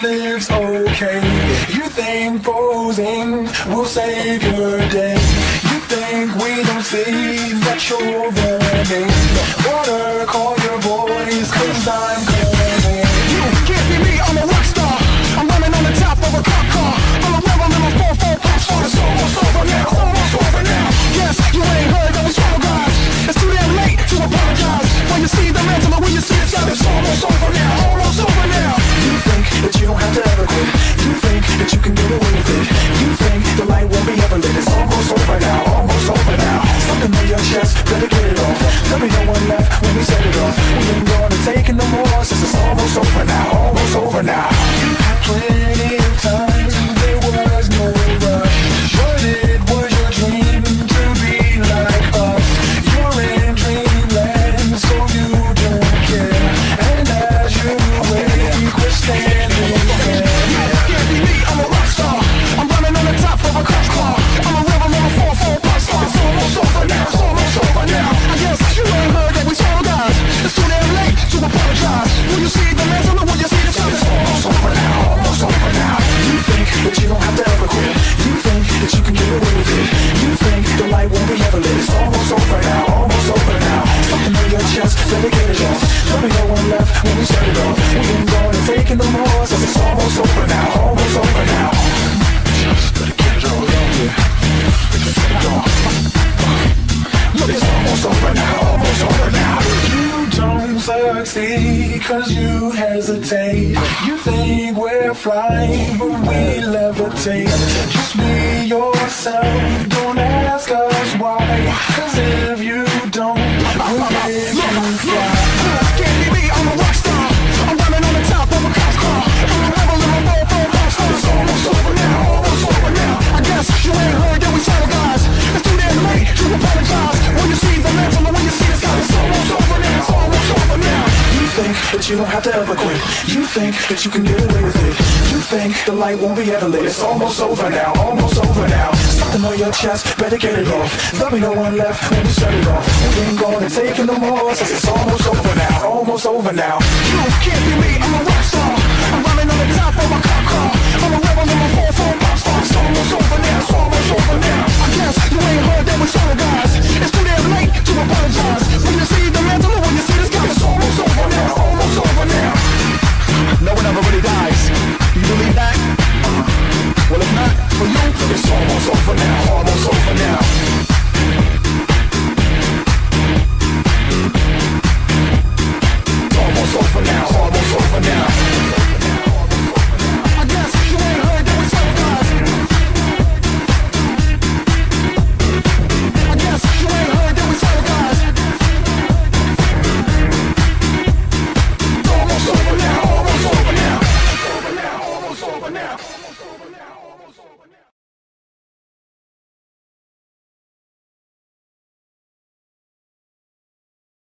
lives okay. You think posing will save your day. You think we don't see that you're running. Wanna call your boys cause I'm coming. You can't be me, I'm a rock star. I'm running on the top of a cop car. I'm a rebel in my 4-4 pop star. It's almost over now, almost over now. Yes, you ain't heard that we swallow guys. It's too damn late to apologize. When you see the mantle or when you see the sky, it's almost over now, almost over now. You think that you don't have to ever quit. You think that you can get away with it. You think the light won't be ever lit. It's almost over now, almost over now. Something on your chest, better get it off. There'll be no one left when we set it off. We ain't gonna take it no more since it's almost over now, almost over now. You had plenty of time, there was no rush. But it was your dream to be like us. You're in dreamland, so you don't care. And as you wake, we're standing there. Can't be me, I'm a rock star. I'm running on the top of a cop car. I'm a rebel in a 4-4 pop star. It's almost over now, it's almost over now. I guess you ain't heard that we swallow guys. It's too damn late to apologize. Will you see the mantle or will you see the sun? It's almost over now, almost over now. You think that you don't have to ever quit. You think that you can get away with it. You think the light won't be ever lit. It's almost over now, almost over now. Something on your chest, better get it off. There'll be no one left when we set it off. We ain't gonna take it no more since it's almost over now, almost over now. Just better get it all on you. Set it off. Look, it's almost over now, almost over now. You don't succeed cause you hesitate. You think we're flying but we levitate. Just be yourself, don't ask us why. Cause if you don't, we'll make you fly. Can't be me, I'm a rock star. I'm running on the top of a cop car. I'm a rebel in my 4-4 pop star. It's almost over now, almost over now. I guess you ain't heard that we swallow guys. It's too damn late to apologize. When you see the mantle or when you see the sky, it's almost over now, it's almost over now. You think that you don't have to ever quit. You think that you can get away with it. You think the light won't be ever lit. It's almost over now, almost over now. Something on your chest, better get it off. There'll be no one left when we set it off. We ain't gonna take it no more since it's almost over now, almost over now. You can't be me, I'm a rock star. I'm running on the top of my cop car. I'm a rebel in my 4-4 pop star. It's almost over now, it's almost over now. I guess you ain't heard that we swallow guys. It's too damn late to apologize. When you see the mantle or when you see the sky, it's almost over now, almost over now. No one ever really dies. You believe that? Well, if not, for you, It's almost over now, almost over now. Almost over now, almost over now. I guess you ain't heard that we swallow guys. I guess you ain't heard that we swallow guys. Almost over now, almost over now. Almost over now, almost over now.